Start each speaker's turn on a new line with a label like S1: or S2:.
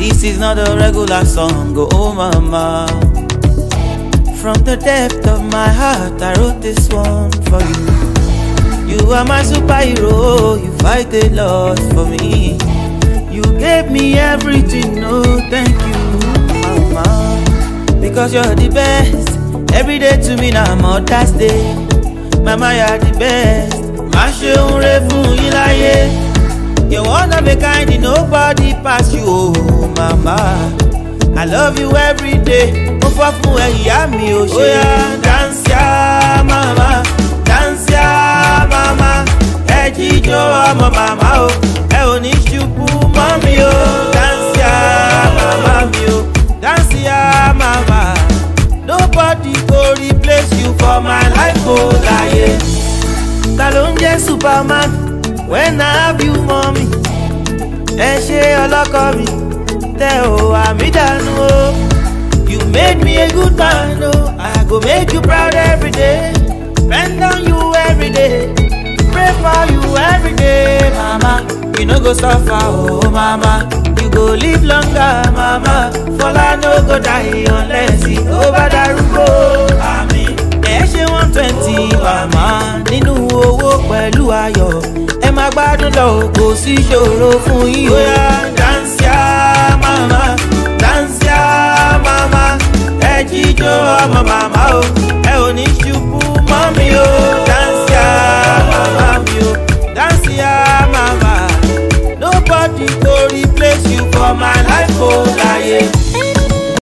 S1: This is not a regular song, oh mama. From the depth of my heart, I wrote this one for you. You are my superhero, you fight a lot for me. You gave me everything, oh thank you, mama. Because you're the best, every day to me now Mother's Day. Mama, you're the best. Mashe unre fun ilaye. You're one of a kind, nobody pass you, oh mama. I love you every day. Oh yeah, dance ya mama, dance ya mama. Ejijo amo mama oh, oni shupu mami oh. Dance ya mama mi oh, dance ya mama. Nobody go replace you for my life oh laye. Talonje Superman. When I have you, mommy, she oloko mi, te o amidanu. You made me a good man, oh. I go make you proud every day. Spend on you every day. Pray for you every day, mama. You no go suffer, oh mama. You go live longer, mama. Fola no go die unless it over the road. Amen. She 120, mama. Ninu owo pẹ̀lú ayọ̀. Má gbádùn lọ kò sí ṣòro fún yín o. Dance ya mama, dance ya mama. Ẹ jíjó ọmọ màmá o, ẹ ò ní ṣubú mọ́ mi o. Dance ya mama mi o, dance ya mama. Nobody go replace you for my life o láyé.